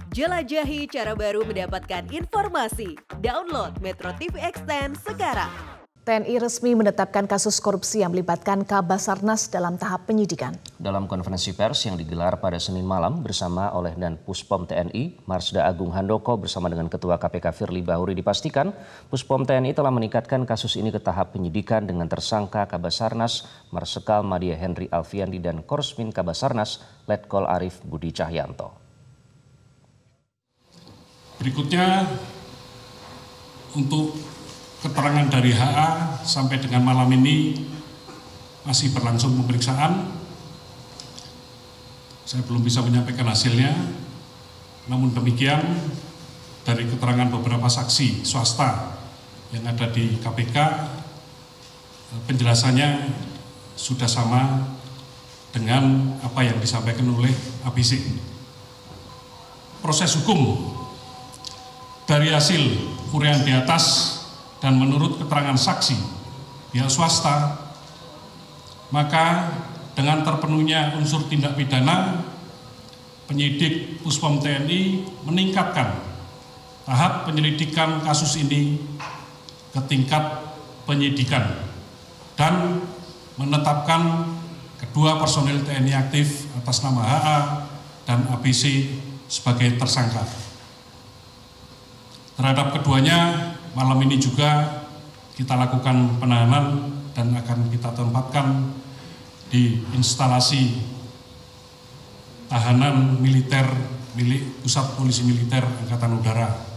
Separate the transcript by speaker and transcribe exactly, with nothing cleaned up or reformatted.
Speaker 1: Jelajahi cara baru mendapatkan informasi. Download Metro T V Extend sekarang.
Speaker 2: T N I resmi menetapkan kasus korupsi yang melibatkan Kabasarnas dalam tahap penyidikan.
Speaker 3: Dalam konferensi pers yang digelar pada Senin malam bersama oleh Dan Puspom T N I, Marsda Agung Handoko bersama dengan Ketua K P K Firly Bahuri dipastikan Puspom T N I telah meningkatkan kasus ini ke tahap penyidikan dengan tersangka Kabasarnas, Marsikal Madia Henry Alfiandi dan Korsmin Kabasarnas, Letkol Arif Budi Cahyanto.
Speaker 4: Berikutnya untuk keterangan dari H A sampai dengan malam ini masih berlangsung pemeriksaan. Saya belum bisa menyampaikan hasilnya. Namun demikian dari keterangan beberapa saksi swasta yang ada di K P K, penjelasannya sudah sama dengan apa yang disampaikan oleh A B C. Proses hukum dari hasil uraian di atas dan menurut keterangan saksi pihak swasta, maka dengan terpenuhnya unsur tindak pidana, penyidik Puspom T N I meningkatkan tahap penyelidikan kasus ini ke tingkat penyidikan dan menetapkan kedua personil T N I aktif atas nama H A dan A B C sebagai tersangka. Terhadap keduanya, malam ini juga kita lakukan penahanan dan akan kita tempatkan di instalasi tahanan militer milik Pusat Polisi Militer Angkatan Udara.